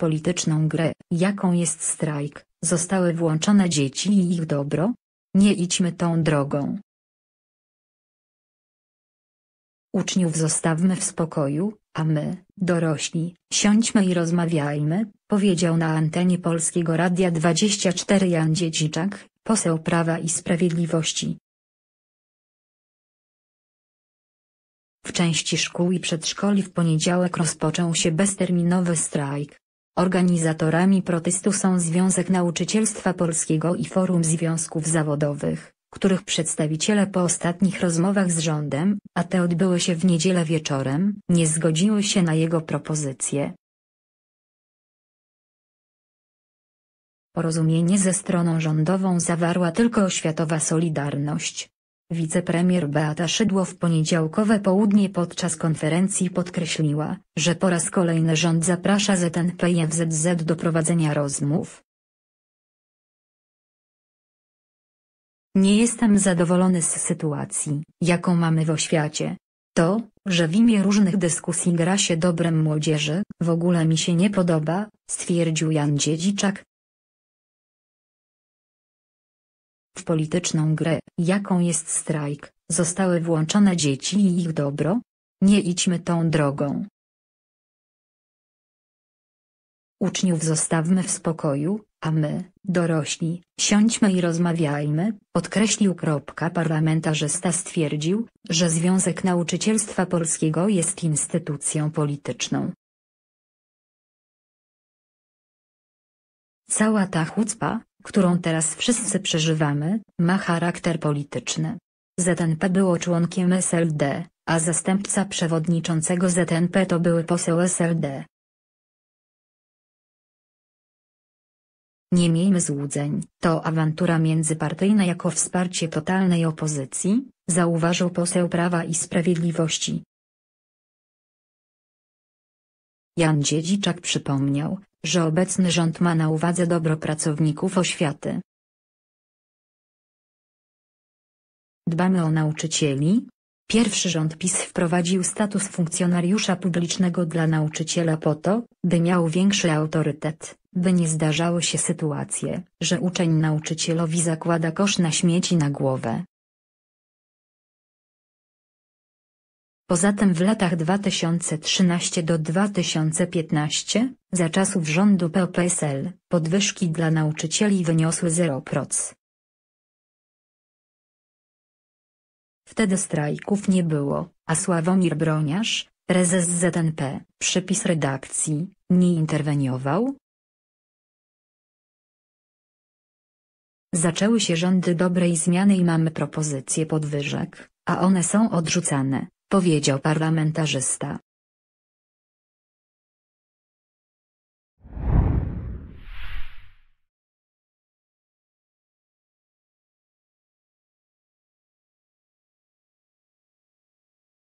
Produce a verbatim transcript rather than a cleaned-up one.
polityczną grę, jaką jest strajk, zostały włączone dzieci i ich dobro? Nie idźmy tą drogą. Uczniów zostawmy w spokoju, a my, dorośli, siądźmy i rozmawiajmy, powiedział na antenie Polskiego Radia dwadzieścia cztery Jan Dziedziczak, poseł Prawa i Sprawiedliwości. W części szkół i przedszkoli w poniedziałek rozpoczął się bezterminowy strajk. Organizatorami protestu są Związek Nauczycielstwa Polskiego i Forum Związków Zawodowych, których przedstawiciele po ostatnich rozmowach z rządem, a te odbyły się w niedzielę wieczorem, nie zgodziły się na jego propozycje. Porozumienie ze stroną rządową zawarła tylko oświatowa Solidarność. Wicepremier Beata Szydło w poniedziałkowe południe podczas konferencji podkreśliła, że po raz kolejny rząd zaprasza Z N P i F Z Z do prowadzenia rozmów. Nie jestem zadowolony z sytuacji, jaką mamy w oświacie. To, że w imię różnych dyskusji gra się dobrem młodzieży, w ogóle mi się nie podoba, stwierdził Jan Dziedziczak. W polityczną grę, jaką jest strajk, zostały włączone dzieci i ich dobro? Nie idźmy tą drogą. Uczniów zostawmy w spokoju, a my, dorośli, siądźmy i rozmawiajmy, podkreślił. Parlamentarzysta stwierdził, że Związek Nauczycielstwa Polskiego jest instytucją polityczną. Cała ta chucpa, którą teraz wszyscy przeżywamy, ma charakter polityczny. Z N P było członkiem S L D, a zastępca przewodniczącego Z N P to były poseł S L D. Nie miejmy złudzeń, to awantura międzypartyjna jako wsparcie totalnej opozycji, zauważył poseł Prawa i Sprawiedliwości. Jan Dziedziczak przypomniał, że obecny rząd ma na uwadze dobro pracowników oświaty. Dbamy o nauczycieli. Pierwszy rząd PiS wprowadził status funkcjonariusza publicznego dla nauczyciela po to, by miał większy autorytet, by nie zdarzały się sytuacje, że uczeń nauczycielowi zakłada kosz na śmieci na głowę. Poza tym w latach dwa tysiące trzynastym do dwa tysiące piętnastego, za czasów rządu P O P S L, podwyżki dla nauczycieli wyniosły zero procent. Wtedy strajków nie było, a Sławomir Broniarz, prezes Z N P, przypis redakcji, nie interweniował. Zaczęły się rządy dobrej zmiany i mamy propozycje podwyżek, a one są odrzucane, powiedział parlamentarzysta.